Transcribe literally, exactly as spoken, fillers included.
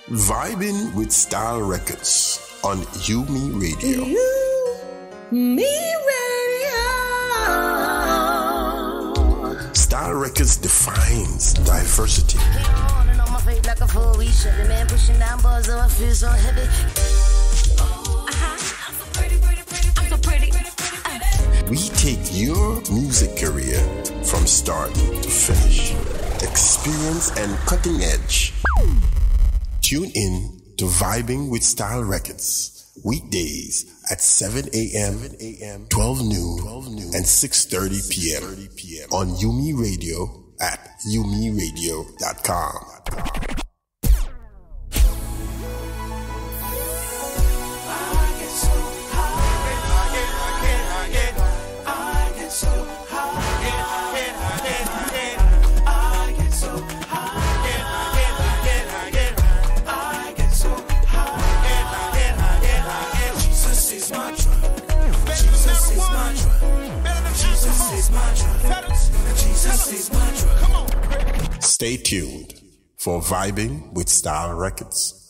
Vibin with Style Records on UMERADIO. UMERADIO. Style Records defines diversity. We take your music career from start to finish. Experience and cutting edge. Tune in to Vibing with Style Records weekdays at seven a.m., twelve noon, and six thirty p.m. on UMERADIO at U M E radio dot com. Stay tuned for Vibing with Style Records.